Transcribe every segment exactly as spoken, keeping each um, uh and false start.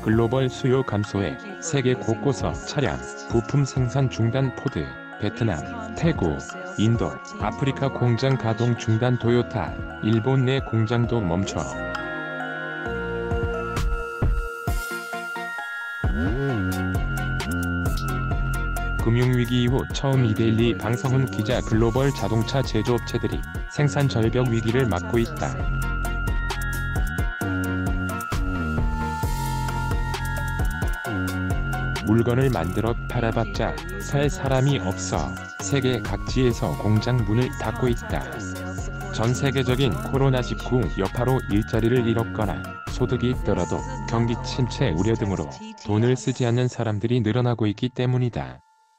글로벌 수요 감소에 세계 곳곳서 차량, 부품 생산 중단. 포드, 베트남, 태국, 인도, 아프리카 공장 가동 중단. 토요타, 일본 내 공장도 멈춰. 금융위기 이후 처음 이데일리 방성훈 기자. 글로벌 자동차 제조업체들이 생산 절벽 위기를 맞고 있다. 물건을 만들어 팔아봤자 살 사람이 없어 세계 각지에서 공장 문을 닫고 있다. 전 세계적인 코로나 십구 여파로 일자리를 잃었거나 소득이 있더라도 경기 침체 우려 등으로 돈을 쓰지 않는 사람들이 늘어나고 있기 때문이다.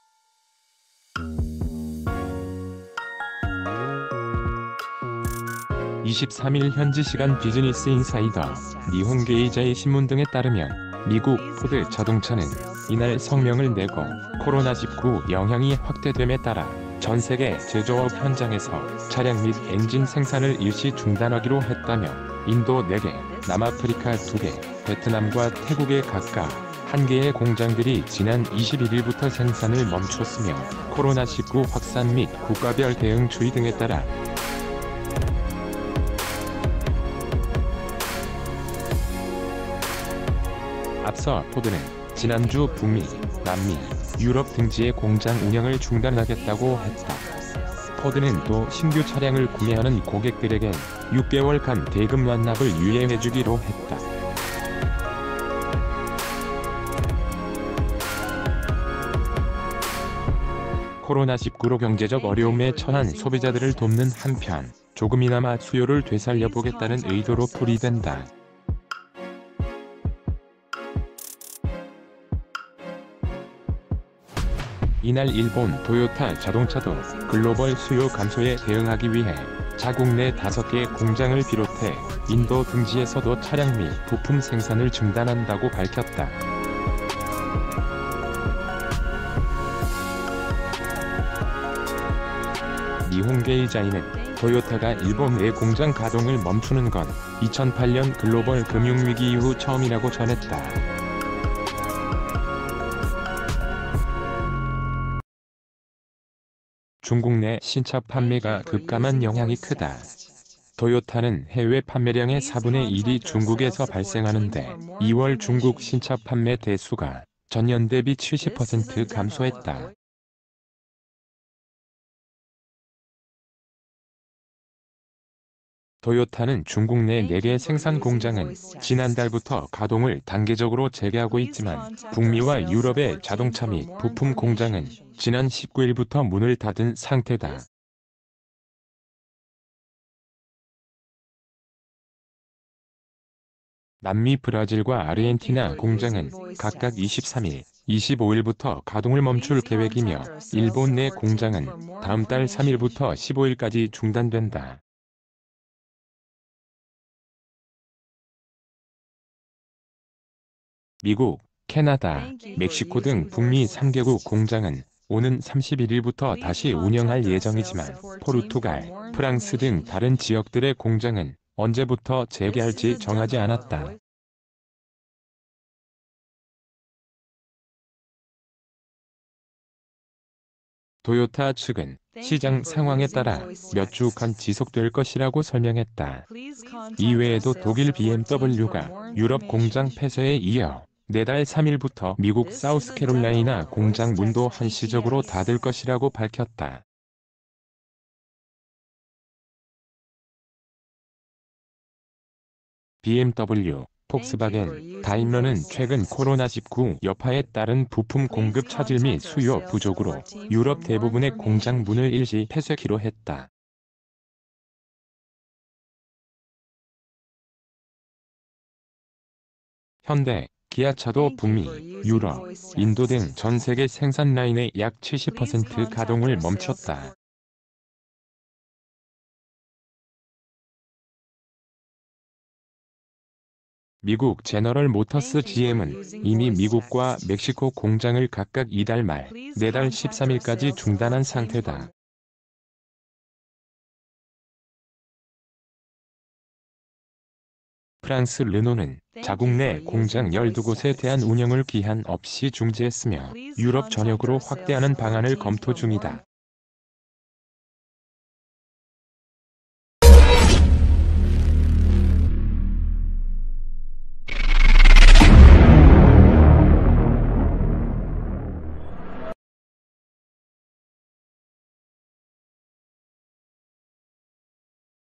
이십삼일 현지 시간 비즈니스 인사이더, 니혼 게이자의 신문 등에 따르면 미국 포드 자동차는 이날 성명을 내고 코로나 십구 영향이 확대됨에 따라 전 세계 제조업 현장에서 차량 및 엔진 생산을 일시 중단하기로 했다며 인도 네 개, 남아프리카 두 개, 베트남과 태국의 각각 한 개의 공장들이 지난 이십일일부터 생산을 멈췄으며 코로나 십구 확산 및 국가별 대응 추이 등에 따라 앞서 포드는 지난주 북미, 남미, 유럽 등지의 공장 운영을 중단하겠다고 했다. 포드는 또 신규 차량을 구매하는 고객들에겐 육 개월간 대금 완납을 유예해주기로 했다. 코로나 십구로 경제적 어려움에 처한 소비자들을 돕는 한편 조금이나마 수요를 되살려보겠다는 의도로 풀이된다. 이날 일본 토요타 자동차도 글로벌 수요 감소에 대응하기 위해 자국 내 다섯 개 공장을 비롯해 인도 등지에서도 차량 및 부품 생산을 중단한다고 밝혔다. 니혼 게이자이는 토요타가 일본 내 공장 가동을 멈추는 건 이천팔년 글로벌 금융위기 이후 처음이라고 전했다. 중국 내 신차 판매가 급감한 영향이 크다. 토요타는 해외 판매량의 사분의 일이 중국에서 발생하는데 이월 중국 신차 판매 대수가 전년 대비 칠십 퍼센트 감소했다. 토요타는 중국 내 네 개 생산 공장은 지난달부터 가동을 단계적으로 재개하고 있지만 북미와 유럽의 자동차 및 부품 공장은 지난 십구일부터 문을 닫은 상태다. 남미 브라질과 아르헨티나 공장은 각각 이십삼일, 이십오일부터 가동을 멈출 계획이며 일본 내 공장은 다음 달 삼일부터 십오일까지 중단된다. 미국, 캐나다, 멕시코 등 북미 삼 개국 공장은 오는 삼십일일부터 다시 운영할 예정이지만 포르투갈, 프랑스 등 다른 지역들의 공장은 언제부터 재개할지 정하지 않았다. 토요타 측은 시장 상황에 따라 몇 주간 지속될 것이라고 설명했다. 이외에도 독일 비엠더블유가 유럽 공장 폐쇄에 이어 내달 삼일부터 미국 사우스캐롤라이나 공장 문도 한시적으로 닫을 것이라고 밝혔다. 비엠더블유, 폭스바겐, 다임러는 최근 코로나 십구 여파에 따른 부품 공급 차질 및 수요 부족으로 유럽 대부분의 공장 문을 일시 폐쇄키로 했다. 현대, 기아차도 북미, 유럽, 인도 등 전 세계 생산 라인의 약 칠십 퍼센트 가동을 멈췄다. 미국 제너럴 모터스 지엠은 이미 미국과 멕시코 공장을 각각 이달 말, 내달 십삼일까지 중단한 상태다. 프랑스 르노는 자국 내 공장 열두 곳에 대한 운영을 기한 없이 중지했으며 유럽 전역으로 확대하는 방안을 검토 중이다.